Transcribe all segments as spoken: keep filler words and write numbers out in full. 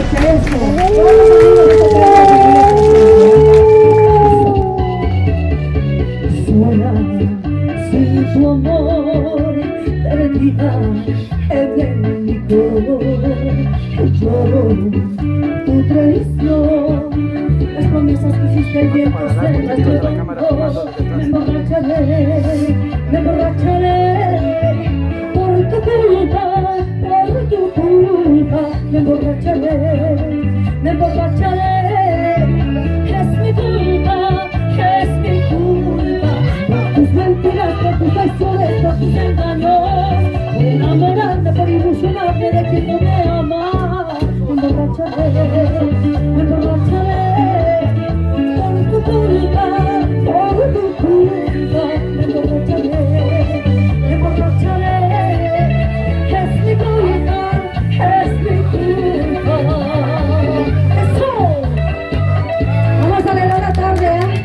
Sin tu amor perdida en mi corazón, lloro tu traición, las promesas que hiciste el viento se las llevó. Me emborracharé, me emborracharé por tu culpa, por tu culpa. Me emborracharé, me emborracharé, es mi culpa, es mi culpa. Por tus mentiras, por tus traiciones, por tus engaños, por enamorarme, por ilusionarme de quien no me ama. Me emborracharé, me emborracharé por tu culpa, por tu culpa. Me emborracharé, me emborracharé, es mi culpa, es mi culpa. ¡Eso! Vamos a alegrar la tarde, ¿eh?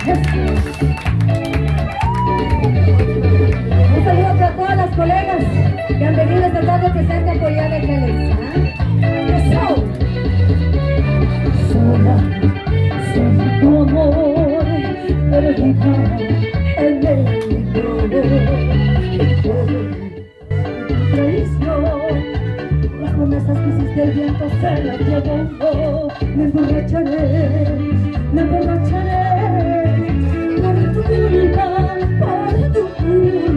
Un saludo para todas las colegas que han venido esta tarde presente a apoyar a Félix. ¡Eso! Sola, sin tu amor, perdida en el corazón. Traición, las promesas que hiciste el viento se las llevó. Me emborracharé, me emborracharé por tu culpa, por tu culpa.